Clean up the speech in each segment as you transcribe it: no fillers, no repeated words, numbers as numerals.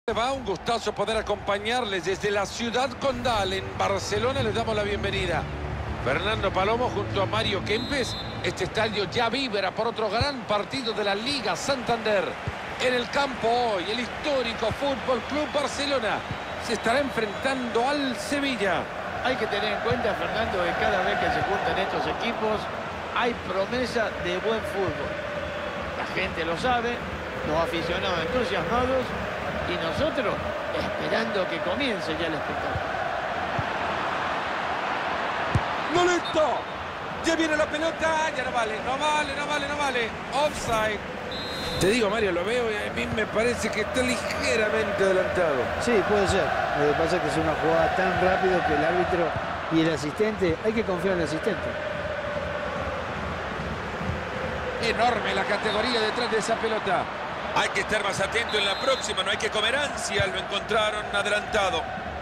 Va un gustazo poder acompañarles desde la ciudad condal en Barcelona. Les damos la bienvenida. Fernando Palomo junto a Mario Kempes. Este estadio ya vibra por otro gran partido de la Liga Santander. En el campo hoy, el histórico Fútbol Club Barcelona se estará enfrentando al Sevilla. Hay que tener en cuenta, Fernando, que cada vez que se juntan estos equipos hay promesa de buen fútbol. La gente lo sabe, los aficionados entusiasmados y nosotros esperando que comience ya el espectáculo. ¡No listo! Ya viene la pelota, ya no vale. Offside. Te digo, Mario, lo veo y a mí me parece que está ligeramente adelantado. Sí, puede ser. Lo que pasa es que es una jugada tan rápido que el árbitro y el asistente, hay que confiar en el asistente. Enorme la categoría detrás de esa pelota. Hay que estar más atento en la próxima, no hay que comer ansia, lo encontraron adelantado.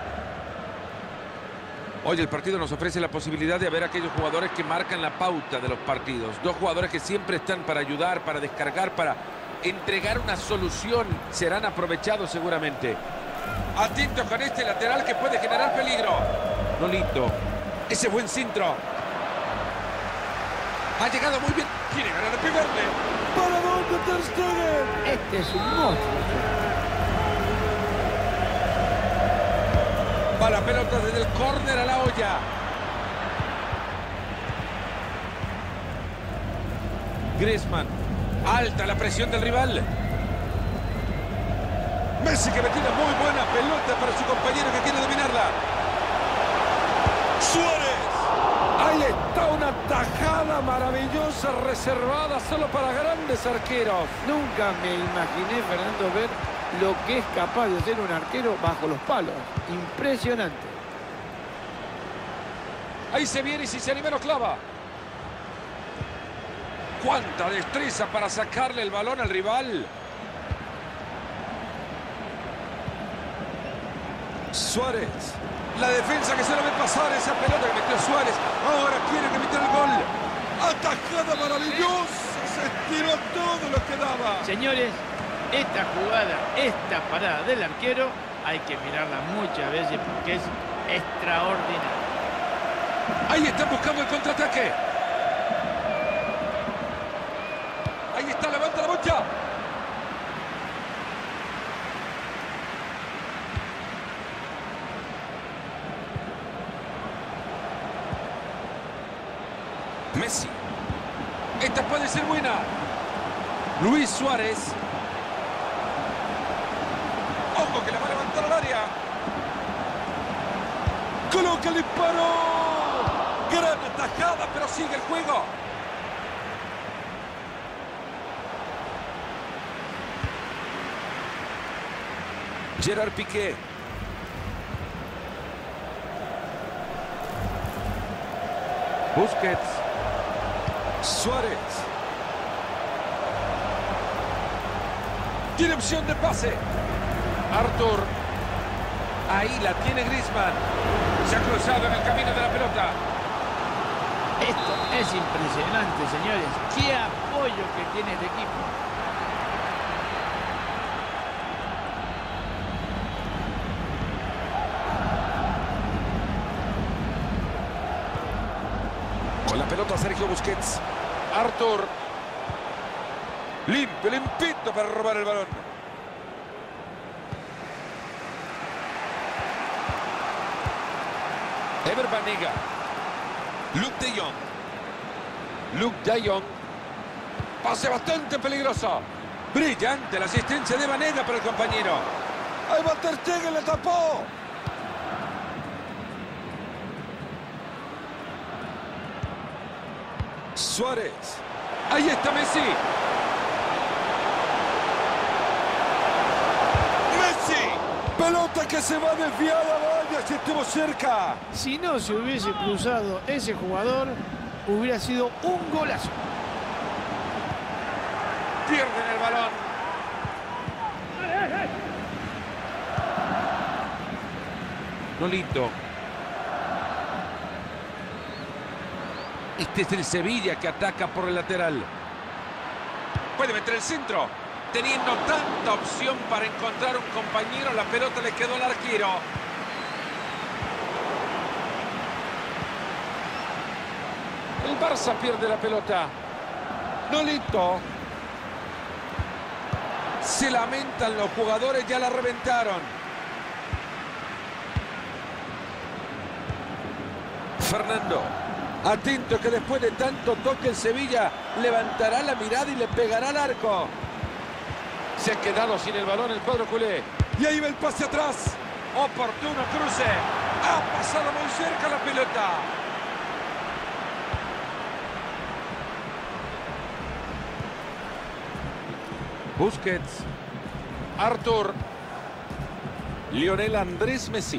Hoy el partido nos ofrece la posibilidad de ver a aquellos jugadores que marcan la pauta de los partidos. Dos jugadores que siempre están para ayudar, para descargar, para entregar una solución. Serán aprovechados seguramente. Atentos con este lateral que puede generar peligro. Nolito. Ese buen centro. Ha llegado muy bien. Quiere ganar el pegarle. ¡Para dónde, Ter Stegen! Este es un monstruo. Va la pelota desde el córner a la olla. Griezmann. Alta la presión del rival. Messi que metió una muy buena pelota para su compañero que quiere dominarla. Suárez. Ahí está una tajada maravillosa reservada solo para grandes arqueros. Nunca me imaginé, Fernando, ver lo que es capaz de hacer un arquero bajo los palos. Impresionante. Ahí se viene y si se anima lo clava. Cuánta destreza para sacarle el balón al rival. Suárez. La defensa que se lo ve pasar esa pelota que metió Suárez. Ahora quiere que metiera el gol. Atajada maravillosa. Se estiró todo lo que daba. Señores, esta jugada, esta parada del arquero, hay que mirarla muchas veces porque es extraordinaria. Ahí están buscando el contraataque. Ahí está, levanta la bocha. Messi. Esta puede ser buena. Luis Suárez. Ojo que la va a levantar al área. Coloca el disparo. Gran atajada, pero sigue el juego. Gerard Piqué. Busquets. Suárez. Tiene opción de pase. Arthur. Ahí la tiene Griezmann. Se ha cruzado en el camino de la pelota. Esto es impresionante, señores. Qué apoyo que tiene este equipo. Con la pelota Sergio Busquets. Arthur. Limpio, limpito para robar el balón. Ever Banega. Luuk de Jong. Luuk de Jong. Pase bastante peligroso. Brillante la asistencia de Banega para el compañero. Ahí va Ter Stegen, le tapó. Suárez. Ahí está Messi. Messi. Pelota que se va desviada, vaya, si estuvo cerca. Si no se hubiese cruzado ese jugador, hubiera sido un golazo. Pierden el balón. Nolito. Este es el Sevilla que ataca por el lateral. Puede meter el centro. teniendo tanta opción para encontrar un compañero, la pelota le quedó al arquero. El Barça pierde la pelota. Nolito. Se lamentan los jugadores, ya la reventaron. Fernando. Atento que después de tanto toque el Sevilla levantará la mirada y le pegará al arco. Se ha quedado sin el balón el cuadro culé. Y ahí va el pase atrás. Oportuno cruce. Ha pasado muy cerca la pelota. Busquets. Artur. Lionel Andrés Messi.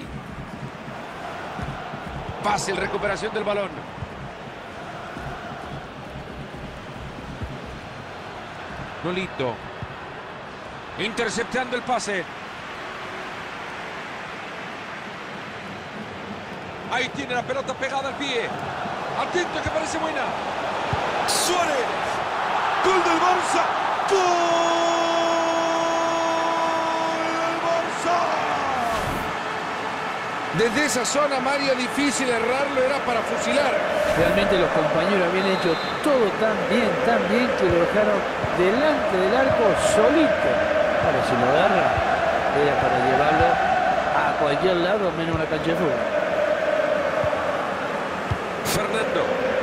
Fácil recuperación del balón. Nolito. Interceptando el pase. Ahí tiene la pelota pegada al pie. Atento que parece buena. Suárez. Gol del Barça. ¡Gol del Barça! Desde esa zona, Mario, difícil errarlo, era para fusilar. Realmente los compañeros habían hecho todo tan bien que lo dejaron delante del arco solito. Ahora si lo agarra, era para llevarlo a cualquier lado menos una cancha de fútbol. Fernando.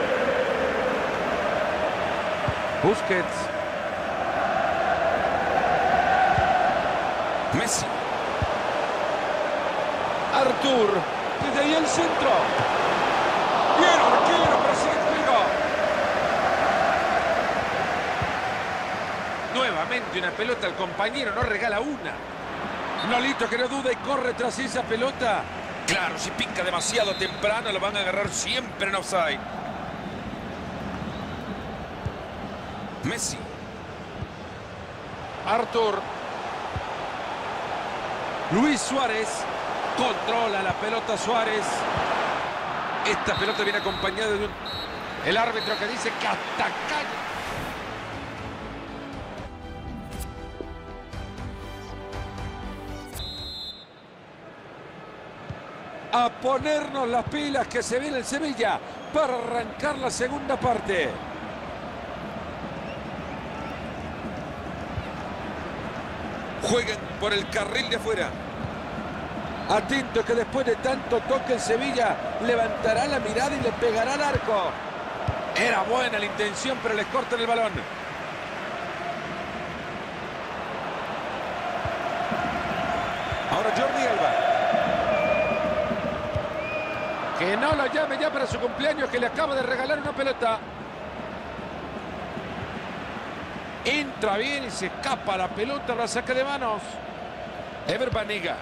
Busquets. Messi. Artur. Desde ahí el centro. Bien, arquero, persigue el juego. Nuevamente una pelota al compañero, no regala una. Nolito que no duda y corre tras esa pelota. Claro, si pica demasiado temprano lo van a agarrar siempre en offside. Messi. Artur. Luis Suárez. Controla la pelota Suárez. Esta pelota viene acompañada de el árbitro que dice que hasta acá. A ponernos las pilas que se viene el Sevilla para arrancar la segunda parte. Juegan por el carril de afuera. Atento que después de tanto toque el Sevilla levantará la mirada y le pegará al arco. Era buena la intención, pero les cortan el balón. Ahora Jordi Alba. Que no lo llame ya para su cumpleaños, que le acaba de regalar una pelota. Entra bien y se escapa la pelota, la saca de manos. Ever Banega.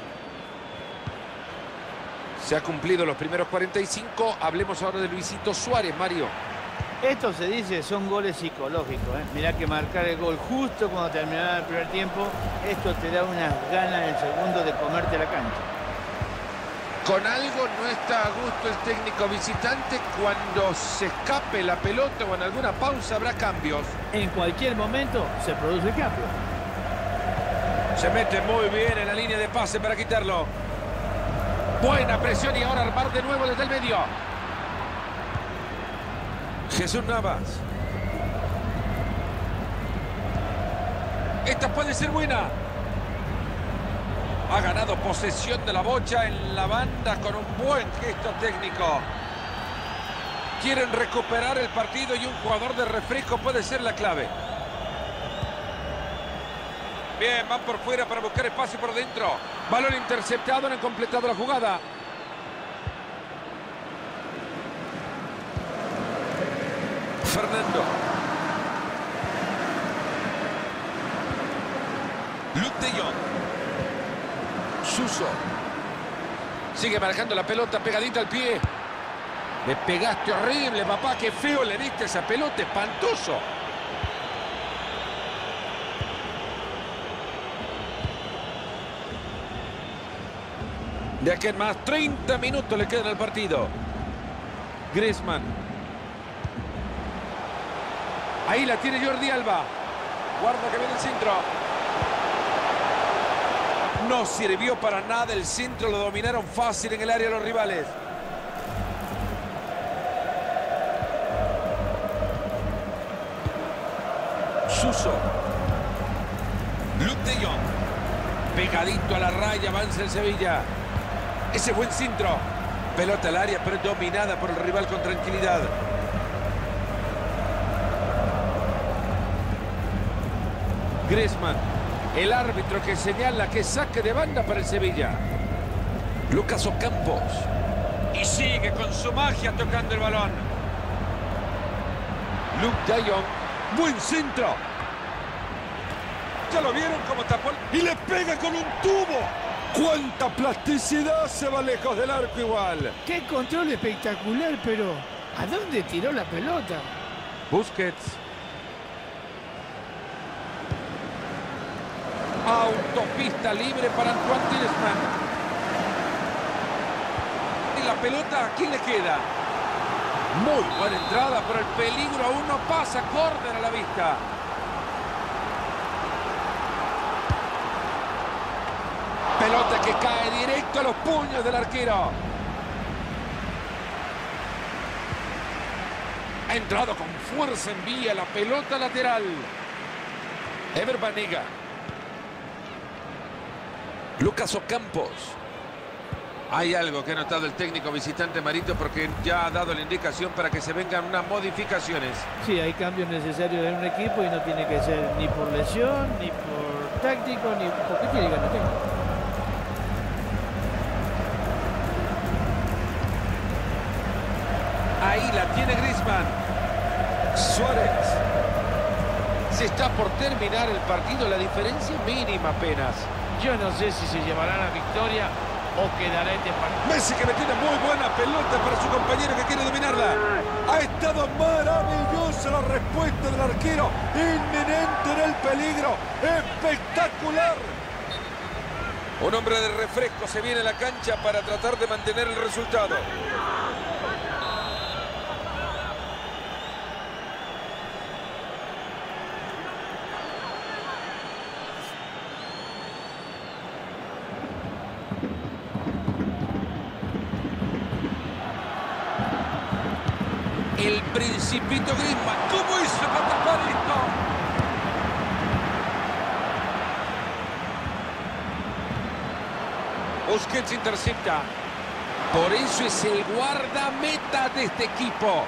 Se ha cumplido los primeros 45. Hablemos ahora de Luisito Suárez, Mario. Esto se dice, son goles psicológicos, ¿eh? Mirá que marcar el gol justo cuando terminaba el primer tiempo, esto te da unas ganas en el segundo de comerte la cancha. Con algo no está a gusto el técnico visitante. Cuando se escape la pelota o en alguna pausa habrá cambios. En cualquier momento se produce el cambio. Se mete muy bien en la línea de pase para quitarlo. Buena presión y ahora armar de nuevo desde el medio. Jesús Navas. Esta puede ser buena. Ha ganado posesión de la bocha en la banda con un buen gesto técnico. Quieren recuperar el partido y un jugador de refresco puede ser la clave. Bien, van por fuera para buscar espacio por dentro. Balón interceptado, no han completado la jugada. Fernando. Luke de Jong. Suso. Sigue marcando la pelota pegadita al pie. Le pegaste horrible, papá. Qué feo le diste esa pelota, espantoso. De aquí en más, 30 minutos le quedan al partido. Griezmann. Ahí la tiene Jordi Alba. Guarda que viene el centro. No sirvió para nada, el centro lo dominaron fácil en el área de los rivales. Suso. Luke de Jong. Pegadito a la raya, avanza el Sevilla. Ese buen centro. Pelota al área, pero dominada por el rival con tranquilidad. Griezmann. El árbitro que señala que saque de banda para el Sevilla. Lucas Ocampos. Y sigue con su magia tocando el balón. Luke de Jong. Buen centro. ¿Ya lo vieron cómo tapó? Y le pega con un tubo. ¡Cuánta plasticidad! Se va lejos del arco igual. Qué control espectacular, pero ¿a dónde tiró la pelota? Busquets. Autopista libre para Antoine Griezmann. Y la pelota, ¿a quién le queda? Muy buena entrada, pero el peligro aún no pasa. Córner a la vista. Pelota que cae directo a los puños del arquero. Ha entrado con fuerza, envía la pelota lateral. Ever Banega. Lucas Ocampos. Hay algo que ha notado el técnico visitante Marito, porque ya ha dado la indicación para que se vengan unas modificaciones. Sí, hay cambios necesarios en un equipo y no tiene que ser ni por lesión, ni por táctico, ni porque tiene que ganar técnico. Ahí la tiene Griezmann. Suárez. Se está por terminar el partido, la diferencia mínima apenas. Yo no sé si se llevará la victoria o quedará este partido. Messi, que metió una muy buena pelota para su compañero que quiere dominarla. Ha estado maravillosa la respuesta del arquero. Inminente en el peligro. Espectacular. Un hombre de refresco se viene a la cancha para tratar de mantener el resultado. El Principito Griezmann. ¿Cómo hizo para tapar esto? Busquets intercepta. Por eso es el guardameta de este equipo.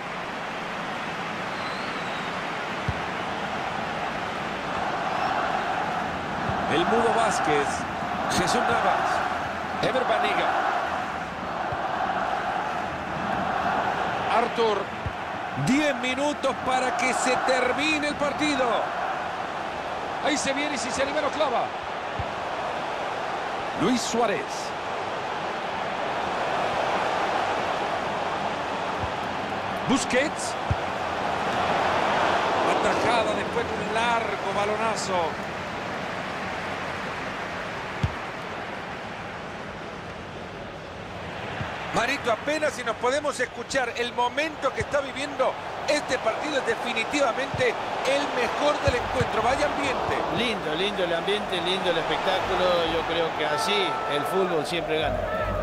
El Mudo Vázquez. Jesús Navas. Ever Banega. Arthur. 10 minutos para que se termine el partido. Ahí se viene y si se anima lo clava. Luis Suárez. Busquets. Atajada después de un largo balonazo. Marito, apenas si nos podemos escuchar. El momento que está viviendo este partido es definitivamente el mejor del encuentro. Vaya ambiente. Lindo, lindo el ambiente, lindo el espectáculo. Yo creo que así el fútbol siempre gana.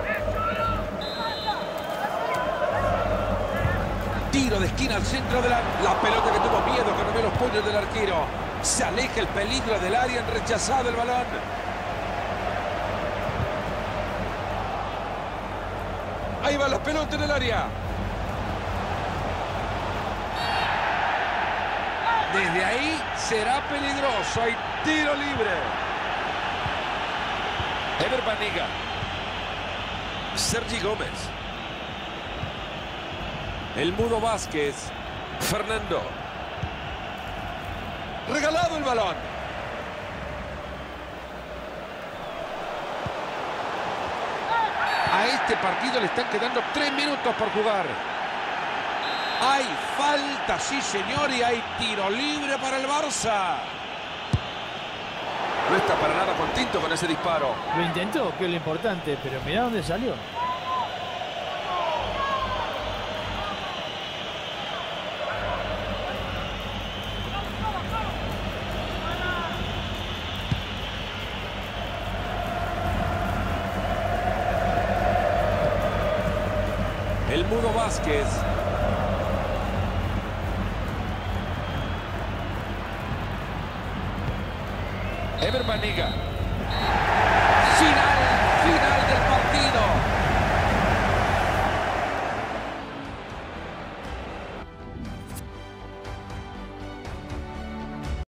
Tiro de esquina al centro de la pelota que tuvo miedo, que no ve los puños del arquero. Se aleja el peligro del área, han rechazado el balón. Ahí va la pelota en el área. Desde ahí será peligroso. Hay tiro libre. Ever Banega. Sergi Gómez. El Mudo Vázquez. Fernando. Regalado el balón. A este partido le están quedando 3 minutos por jugar. Hay falta, sí señor, y hay tiro libre para el Barça. No está para nada contento con ese disparo. Lo intentó, que es lo importante, pero mirá dónde salió. El Mudo Vázquez. Ever Banega.